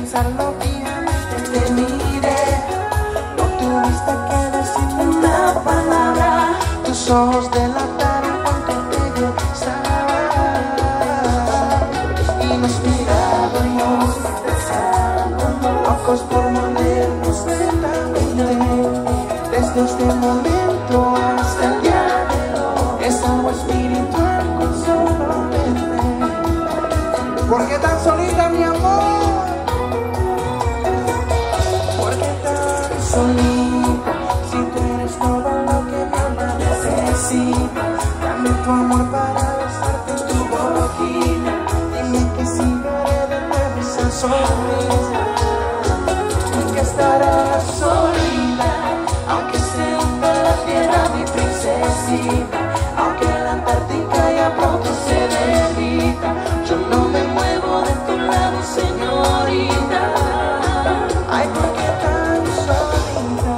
pensarlo fijamente te miré. No tuviste que decirme una palabra. Tus ojos delataron cuánto bello estaba. Y nos mirábamos besándonos, locos por mordernos lentamente. Desde este momento hasta el día de hoy es algo espiritual con solo verte. ¿Por qué tan solita, mi amor? ¿Por qué tan solita? Si tú eres todo lo que mi alma necesita. Dame tu amor para besarte en tu boquita. Dime que si veré de nuevo esa sonrisa. Nunca estarás solita, aunque se hunda la tierra, mi princesita. Aunque la Antártica ya pronto se derrita, yo no me muevo de tu lado, señorita. Ay, ¿por qué tan solita?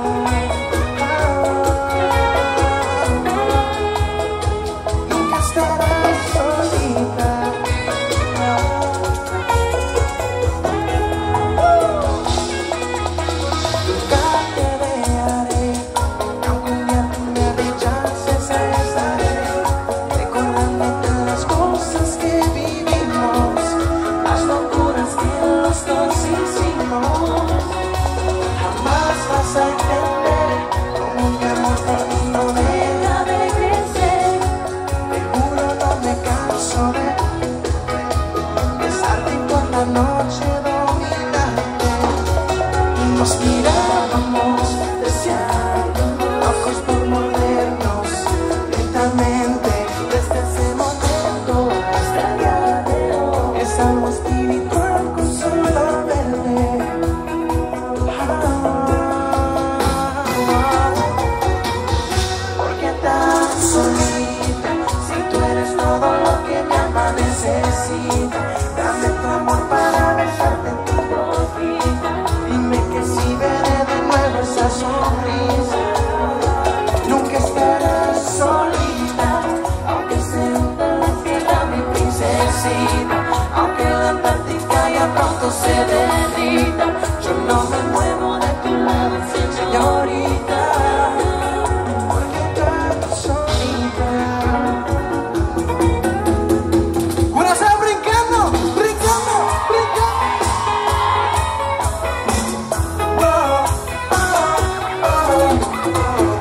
Nunca estarás solita. Nunca te dejaré, aunque un día tú me rechaces, estaré recordándote las cosas que vivimos, las locuras que los dos hicimos. Jamás vas a entender cómo mi amor por ti no deja de crecer. Te juro no me canso de besarte por la noche dominante. Y nos mirábamos deseando, locos por mordernos lentamente. Desde ese momento hasta el día de hoy es algo espiritual con solo verte. ¿Por qué tan solita? Si tú eres todo lo que mi alma necesita. Dame tu amor para besarte en tu boquita. Dime que si veré de nuevo esa sonrisa. Nunca estarás solita, aunque se hunda la tierra, mi princesita. Aunque la Antártica ya pronto se derrita, yo no me muevo de tu lado, señorita. ¿Por qué tan solita? Corazón brincando, brincando, brincando. Oh, oh, oh, oh.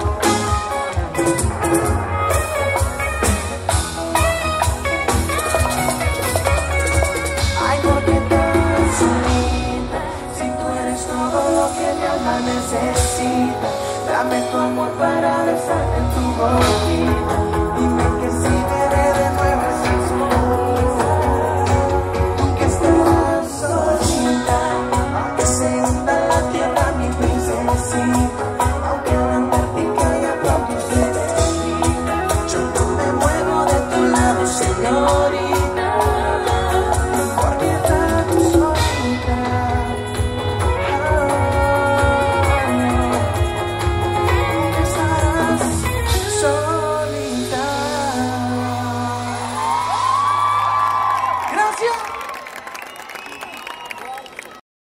Ay, ¿por qué tan solita? Si tú eres todo lo que mi alma necesita. Dame tu amor para besarte en tu boquita.